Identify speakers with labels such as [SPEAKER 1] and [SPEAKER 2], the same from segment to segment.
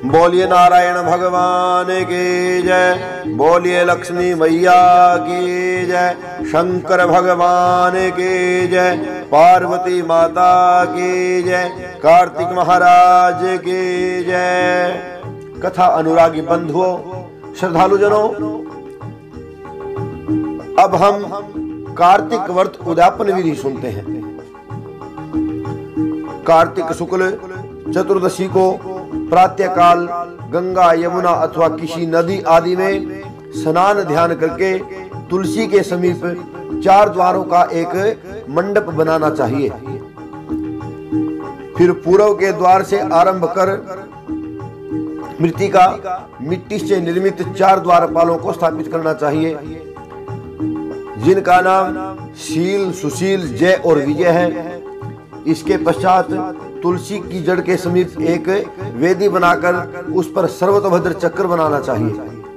[SPEAKER 1] बोलिए नारायण भगवान की जय, बोलिए लक्ष्मी मैया की जय, शंकर भगवान की जय, पार्वती माता की जय, कार्तिक महाराज की जय। कथा अनुरागी बंधुओं, श्रद्धालु जनों, अब हम कार्तिक व्रत उद्यापन विधि सुनते हैं। कार्तिक शुक्ल चतुर्दशी को प्रातःकाल गंगा, यमुना अथवा किसी नदी आदि में स्नान ध्यान करके तुलसी के समीप 4 द्वारों का एक मंडप बनाना चाहिए। फिर पूर्व के द्वार से आरंभ कर मृत्तिका मिट्टी से निर्मित 4 द्वारपालों को स्थापित करना चाहिए, जिनका नाम शील, सुशील, जय और विजय है। इसके पश्चात तुलसी की जड़ के समीप एक वेदी बनाकर उस पर सर्वतोभद्र चक्र बनाना चाहिए।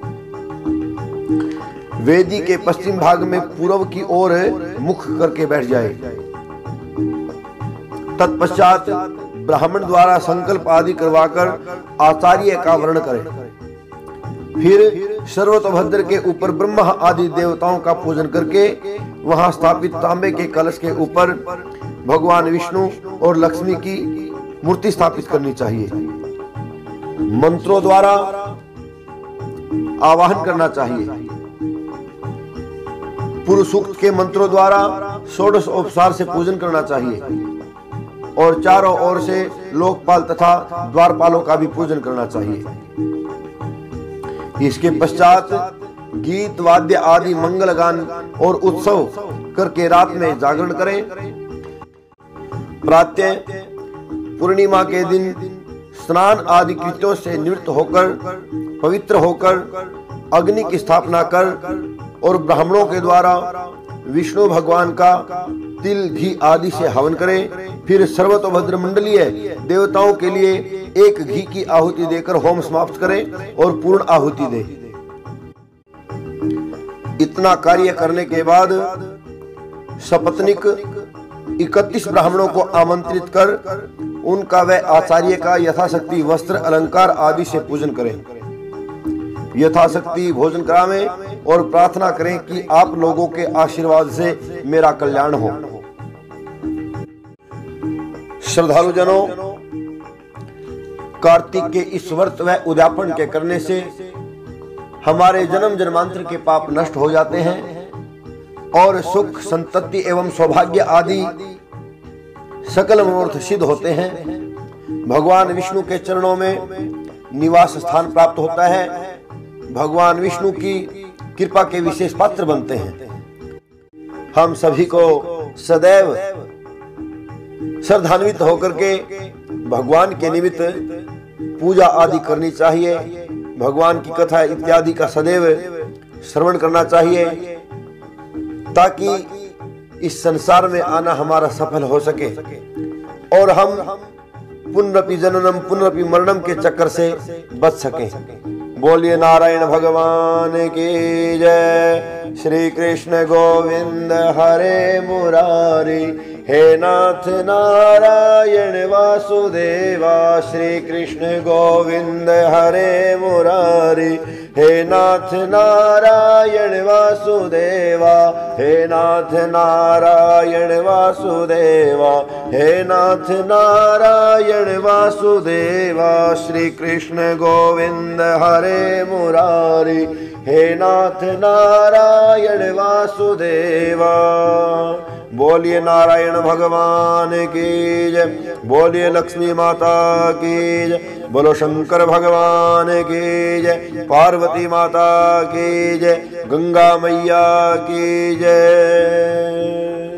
[SPEAKER 1] वेदी के पश्चिम भाग में पूर्व की ओर मुख करके बैठ जाए। तत्पश्चात ब्राह्मण द्वारा संकल्प आदि करवाकर आचार्य का वर्ण करें। फिर सर्वतोभद्र के ऊपर ब्रह्मा आदि देवताओं का पूजन करके वहां स्थापित तांबे के कलश के ऊपर भगवान विष्णु और लक्ष्मी की मूर्ति स्थापित करनी चाहिए। मंत्रों द्वारा आवाहन करना चाहिए। पूर्व सूक्त के मंत्रों द्वारा षोडश उपचार से पूजन करना चाहिए और चारों ओर से लोकपाल तथा द्वारपालों का भी पूजन करना चाहिए। इसके पश्चात गीत, वाद्य आदि मंगल गान और उत्सव करके रात में जागरण करें। प्रातः पूर्णिमा के दिन स्नान आदि कृत्यों से निवृत्त होकर पवित्र होकर अग्नि की स्थापना कर और ब्राह्मणों के द्वारा विष्णु भगवान का तिल, घी आदि से हवन करें। फिर सर्वतोभद्र मंडलीय देवताओं के लिए एक घी की आहुति देकर होम समाप्त करें और पूर्ण आहुति दें। इतना कार्य करने के बाद सपत्नीक 31 ब्राह्मणों को आमंत्रित कर उनका व आचार्य का यथाशक्ति वस्त्र, अलंकार आदि से पूजन करें। यथाशक्ति भोजन करावें और प्रार्थना करें कि आप लोगों के आशीर्वाद से मेरा कल्याण हो। श्रद्धालु जनों, कार्तिक के इस व्रत व उद्यापन के करने से हमारे जन्म जन्मांतर के पाप नष्ट हो जाते हैं और सुख, संतति एवं सौभाग्य आदि सकल मनोरथ सिद्ध होते हैं। भगवान विष्णु के चरणों में निवास स्थान प्राप्त होता है। भगवान विष्णु की कृपा के विशेष पात्र बनते हैं। हम सभी को सदैव श्रद्धान्वित होकर के भगवान के निमित्त पूजा आदि करनी चाहिए। भगवान की कथा इत्यादि का सदैव श्रवण करना चाहिए ताकि इस संसार में आना हमारा सफल हो सके और हम पुनरपि जननम पुनरपि मरणम के चक्कर से बच सके। बोलिए नारायण भगवान की जय। श्री कृष्ण गोविंद हरे मुरारी, हे नाथ नारायण वासुदेवा। श्री कृष्ण गोविंद हरे मुरारी, हे नाथ नारायण वासुदेवा। हे नाथ नारायण वासुदेवा, हे नाथ नारायण वासुदेवा। श्री कृष्ण गोविंद हरे मुरारी, हे नाथ नारायण वासुदेवा। बोलिए नारायण भगवान की जय, बोलिए लक्ष्मी माता की जय, बोलो शंकर भगवान की जय, पार्वती माता की जय, गंगा मैया की जय।